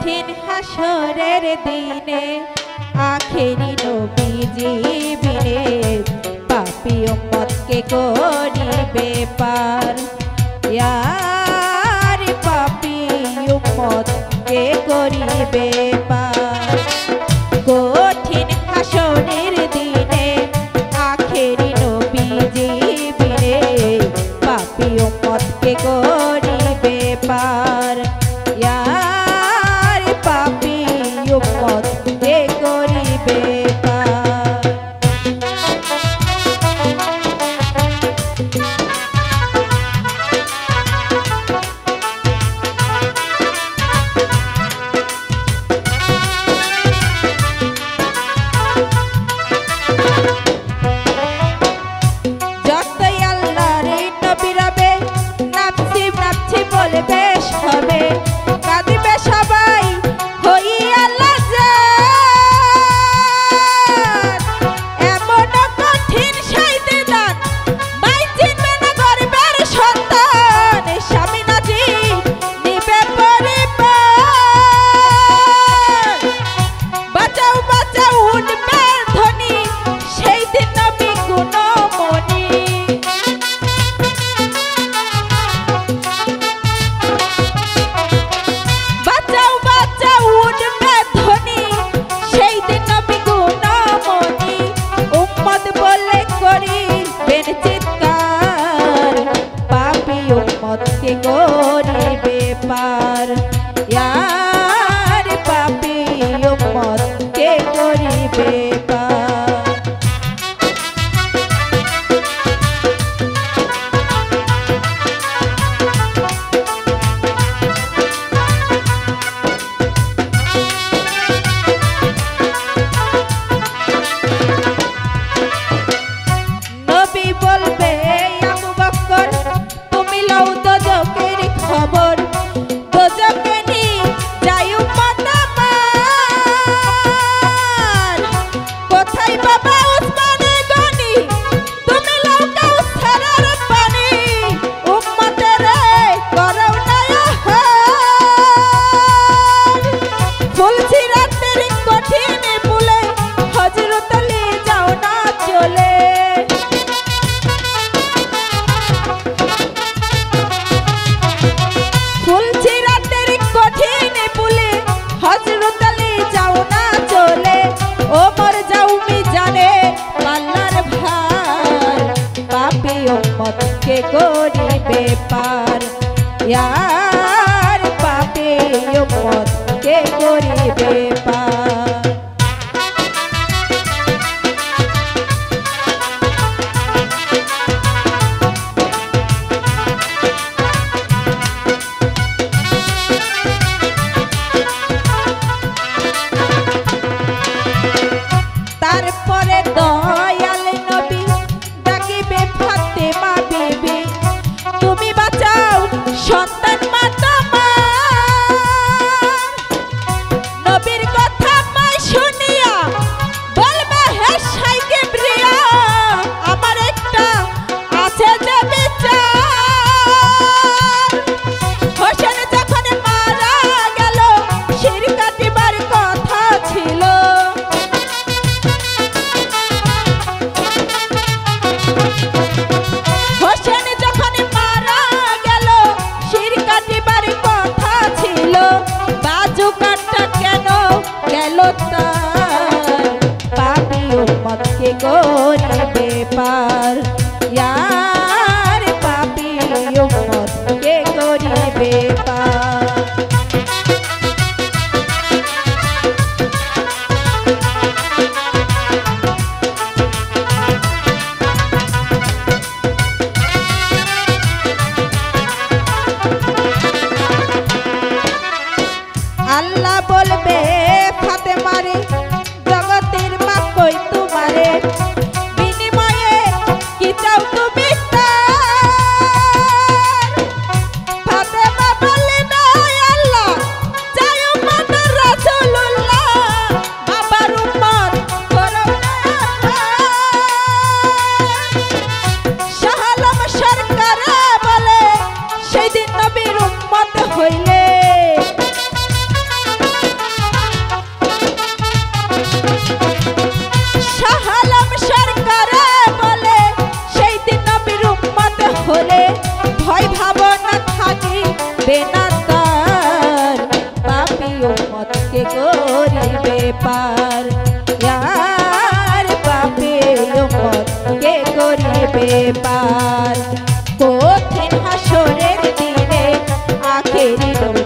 কঠিন হাসরের দিনে আখেরি নবীজি বিনে পাপী উম্মতকে করিবে পার। ইয়ার পাপী উম্মতকে করিবে পার। কঠিন হাসরের দিনে আখেরি নবীজি বিনে পাপী উম্মতকে করিবে পার। ইয়ার পাপী উম্মতকে করিবে পার। যতই আল্লাহর নবী রবে নাফসি নাফসি বলবে সবে, কাঁদিবে সবাই হইয়া লাজার। এমন কঠিন সাইতে দান মাই চিনবে না গর্বের সন্তান, স্বামী নাজি নিবে পরিবার। বাঁচাও বাঁচাও উঠবে ধ্বনি সেই দিন নবী গুণমণি। বাঁচাও বাঁচাও উঠবে ধ্বনি সেই দিন নবী গুণমণি। উম্মত বলে করিবেন চিৎকার, পাপী উম্মতকে করিবে পার। ইয়ার পাপী উম্মতকে করিবে পার। নবী বলবে আবু বকর তুমি লও দোজখের খবর, দোজখে নি যাই উম্মত আমার। কোথায় বাবা উসমান গনি তুমি লও কাউসারের পানি, উম্মতের করও না আহার। ফুলছিরাতের কঠিন বুলে হযরত আলী যাও না চলে। ফুলছিরাতের কঠিন বুলে হযরত আলী যাও না চলে। ওমর যাও মিজানে আল্লাহর ভার, পাপী উম্মতকে করিবে পার। ইয়ার পাপী উম্মতকে করিবে পার। তারপরে দয়াল নবী ডাকিবে ফাতেমা বিবি, তুমি বাঁচাও সন্তান মা তোমার। নবীর কথা মাই শুনিয়া বলবে হে শাইখে প্রিয়া, আমার একটা আছে যে বিচার। হোসেন যখন মারা গেল শির কাটিবার কথা ছিল। হোসেন যখন মারা গেল শির কাটিবার কথা ছিল। বাজু কাটা কেন গেল তার, পাপী উম্মতকে করিবে পার। ইয়ার পাপী উম্মতকে করিবে পার। আল্লাহ বলবে ফাতেমারে জগতের মা কই তোমারে, বিনিময়ে কি চাও তুমি তার। ফাতেমা বলবে হবে না তার পাপী উম্মত কে করিবে পার ইয়ার পাপী উম্মত কে করিবে পার কঠিন হাসরের দিনে আখেরি